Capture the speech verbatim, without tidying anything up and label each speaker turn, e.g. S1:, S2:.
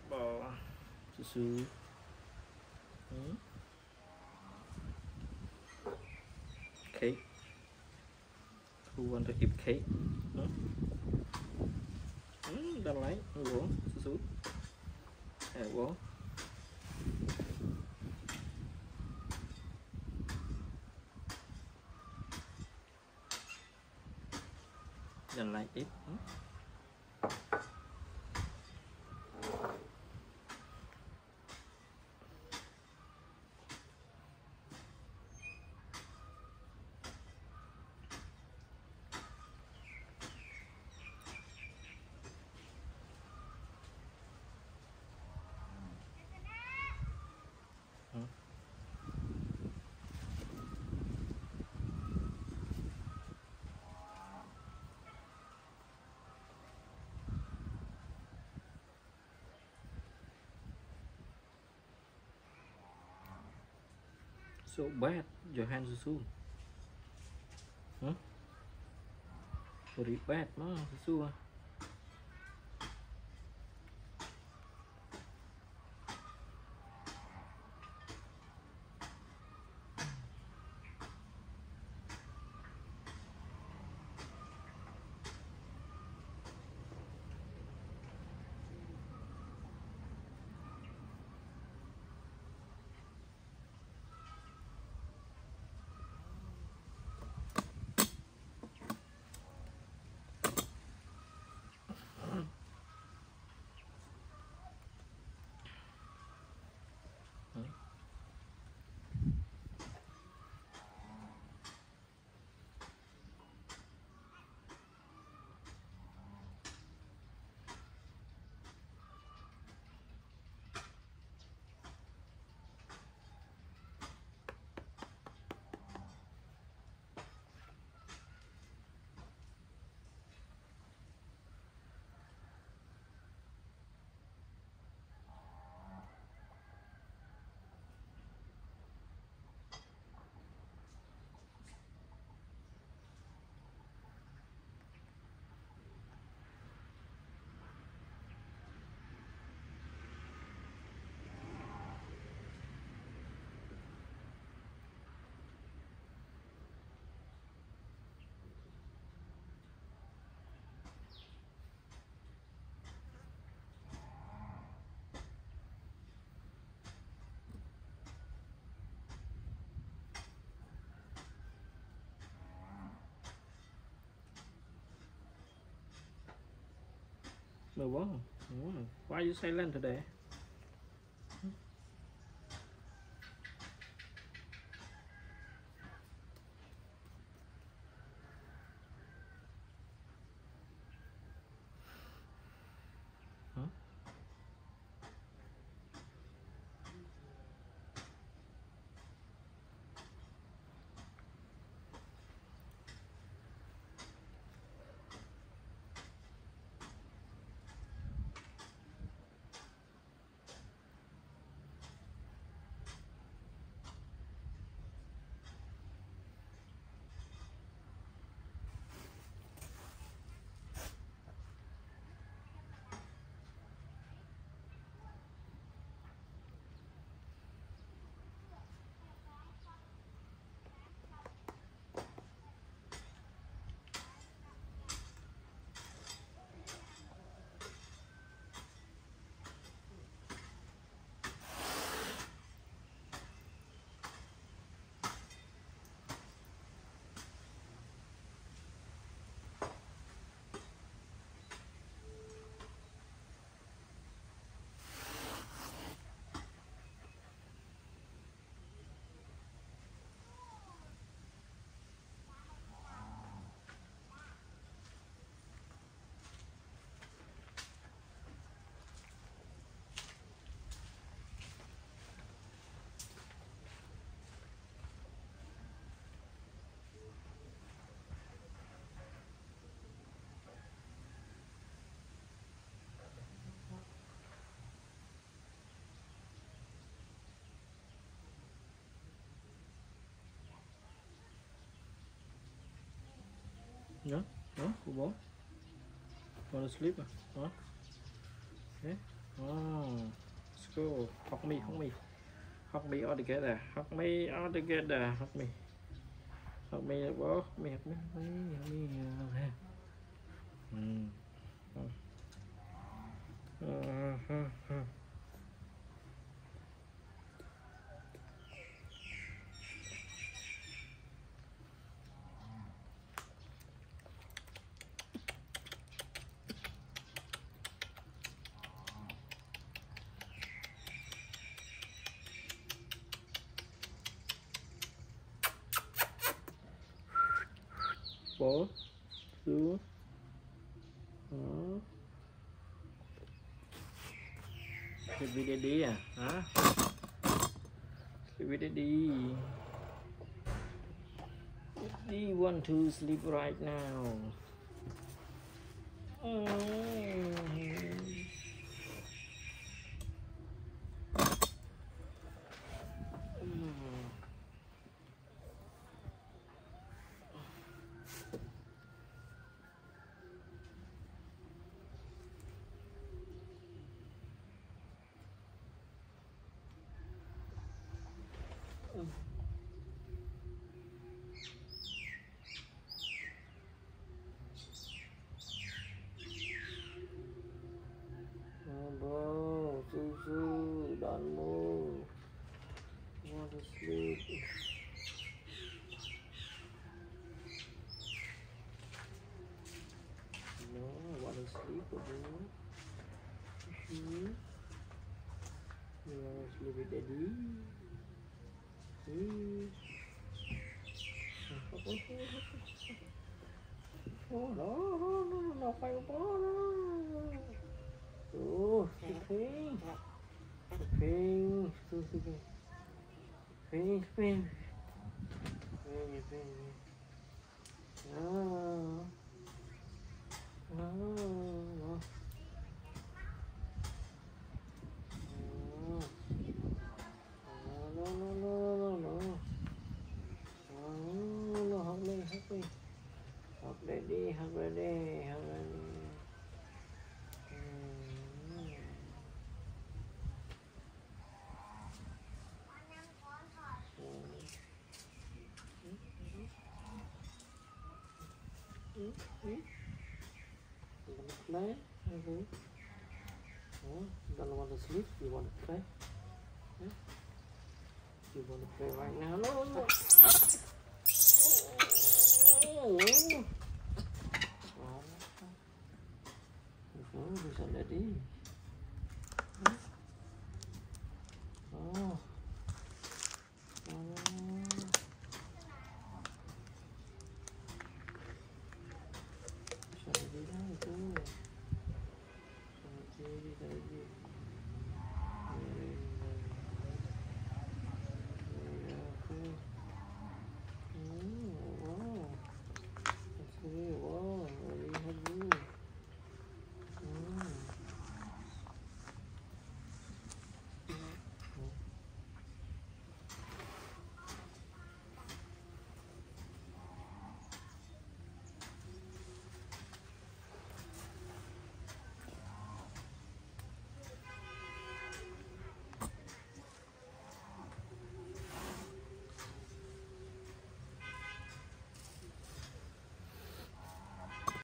S1: bò su su. Ừ. Cake. Who want to eat cake? Ừ. Ừ, đang lấy bố su su. À, bố. Dành lại ít. Ừ. Ừ. So bad, your hands are soon. Huh? Very bad, no, su. No, wow. Why are you silent today? Huh? No, no, của bố. Go to sleep à? Hả? Thế? Oh. go. Hug me, hug me. Hug me all together. Hug me all together. Hug me. Hug me, bro. Hug me, hug me, hug me, hug me. Mm. Mm-hmm. Four, two, one. Sleep with daddy à? Hả? Sleep with daddy. Daddy want to sleep right now. Mm. Bro, Susu, don't move. You want to sleep? No, I want to sleep, bro. Mm-hmm. You want to sleep with daddy? Mm. Oh, no, no, no, no, no, phải không? Oh, sleeping, sleeping, sleeping, sleeping, sleeping, sleeping. No, no, no. No, no, no, no, no. No, no, hug me, hug me. Hug daddy, hug daddy, hug daddy. You want to play? Okay. Oh, you don't want to sleep? You want to play? Yeah? You want to play right now? No, no, no. Oh, oh. Oh, who's on daddy?